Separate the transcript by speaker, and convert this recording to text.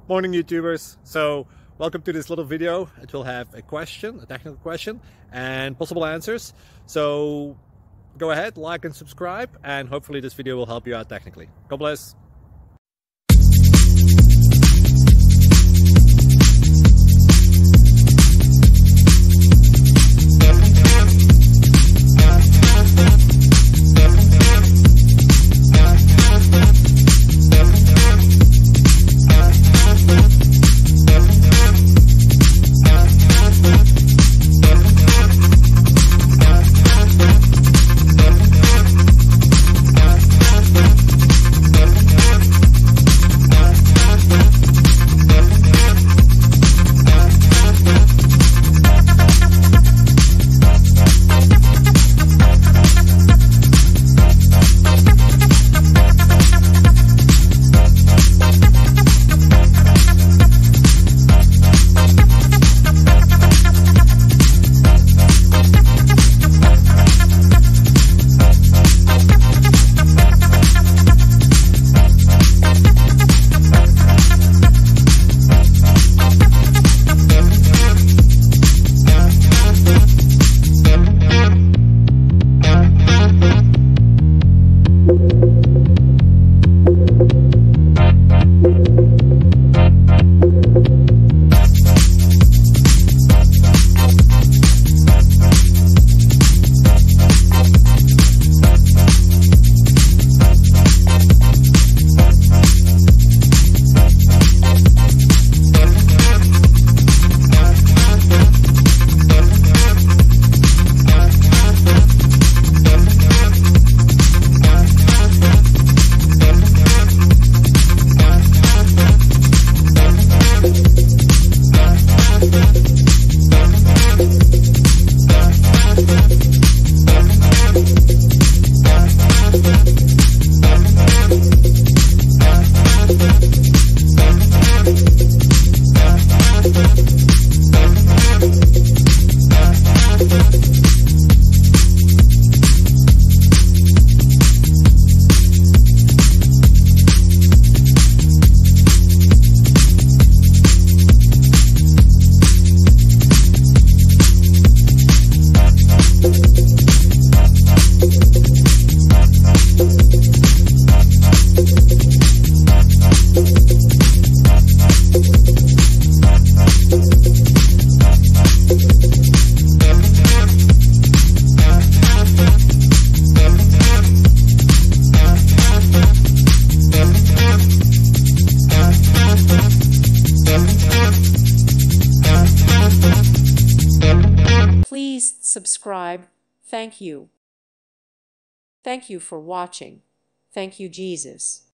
Speaker 1: Morning YouTubers. So welcome to this little video. It will have a question, a technical question, and possible answers. So go ahead, like and subscribe, and hopefully this video will help you out technically. God bless.
Speaker 2: Please subscribe. Thank you. Thank you for watching. Thank you, Jesus.